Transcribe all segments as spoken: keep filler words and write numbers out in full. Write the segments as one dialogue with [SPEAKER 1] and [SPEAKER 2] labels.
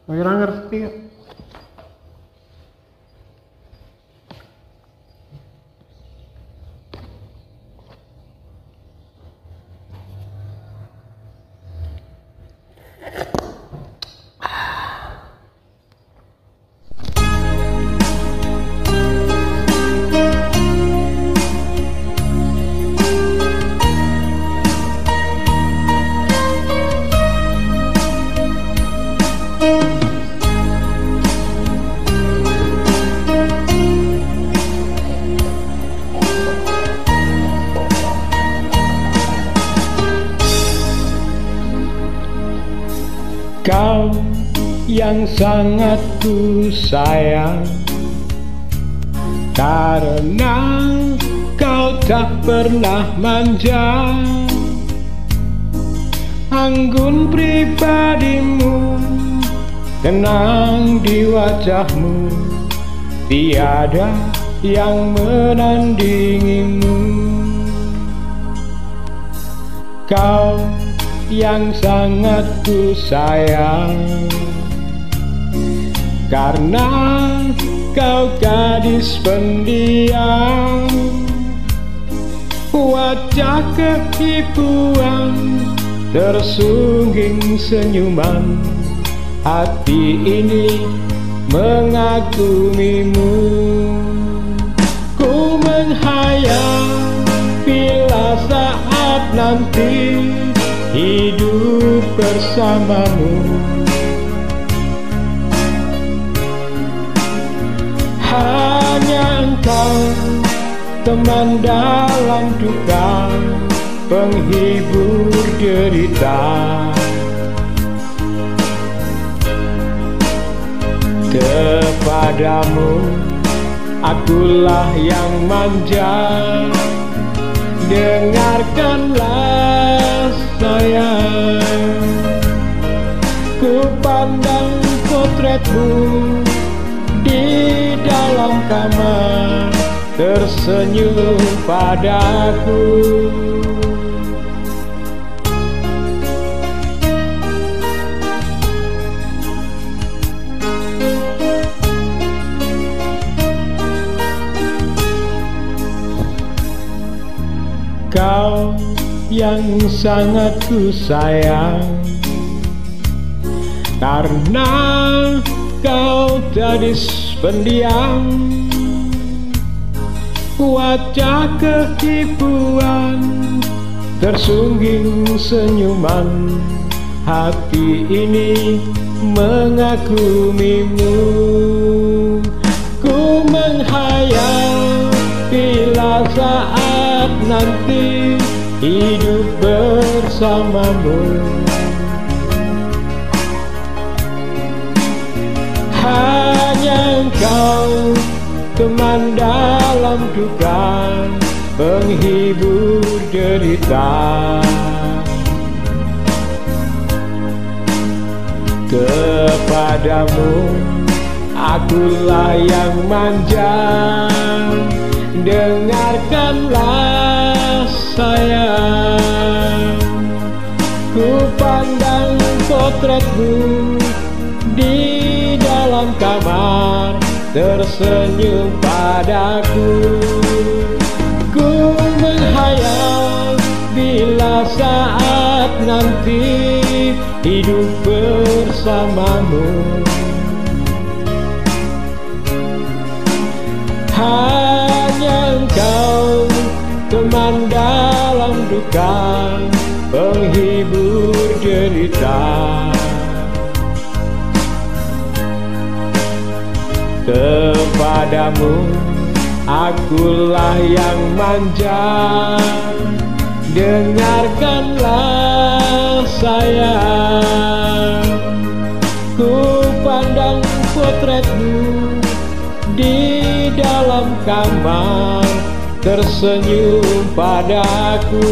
[SPEAKER 1] Ora ngerti kok.
[SPEAKER 2] Kau yang sangat ku sayang, karena kau tak pernah manja. Anggun pribadimu, tenang di wajahmu, tiada yang menandingimu. Kau yang sangat ku sayang, karena kau gadis pendiam, wajah keibuan tersungging senyuman, hati ini mengagumimu. Ku menghayal bila saat nanti hidup bersamamu, hanya engkau teman dalam duka, penghibur derita. Kepadamu akulah yang manja, dengarkanlah sayang. Ku pandang potretmu di dalam kamar, tersenyum padaku. Kau yang sangat ku sayang, karena kau gadis pendiam, wajah keibuan tersungging senyuman, hati ini mengagumimu. Ku menghayal bila saat nanti hidup bersamamu, hanya engkau teman dalam duka, penghibur derita. Kepadamu akulah yang manja, dengarkanlah sayang. Ku pandang potretmu di dalam kamar, tersenyum padaku. Ku menghayal bila saat nanti hidup bersamamu, hanya engkau teman dalam duka, penghibur derita. Kepadamu akulah yang manja, dengarkanlah sayang. Ku pandang potretmu di dalam kamar, tersenyum padaku.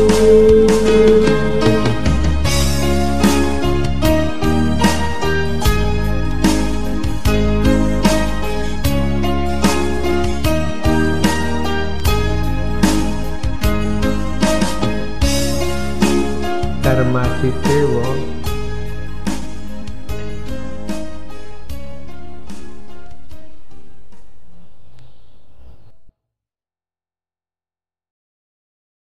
[SPEAKER 1] Dharma Citi